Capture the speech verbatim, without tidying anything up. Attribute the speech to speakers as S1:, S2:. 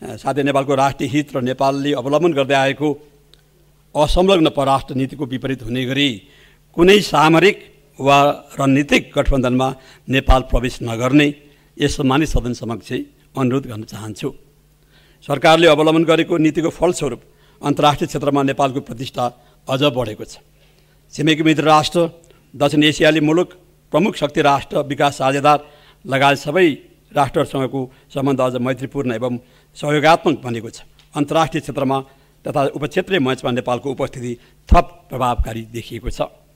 S1: साथै नेपालको राष्ट्रिय हित र नेपालले अवलम्बन गर्दै आएको असंलग्न परराष्ट्र नीतिको विपरीत हुने गरी कुनै सामरिक वा रणनीतिक गठबन्धनमा नेपाल प्रवेश नगर्ने यस सम्मानित सदन समक्ष अनुरोध गर्न चाहन्छु। सरकारले अवलम्बन गरेको नीतिको फलस्वरूप अन्तर्राष्ट्रिय क्षेत्रमा नेपालको प्रतिष्ठा अझ बढेको छ। छिमेकी मित्र राष्ट्र, दक्षिण एसियाली मुलुक, प्रमुख शक्ति राष्ट्र, विकास साझेदार लगायत सबै राष्ट्रहरूसँगको सम्बन्ध अझ मैत्रीपूर्ण एवं सहयोगात्मक बनेको छ। अन्तर्राष्ट्रिय क्षेत्रमा तथा उपक्षेत्रीय मञ्चमा नेपालको उपस्थिति थप प्रभावकारी देखिएको छ।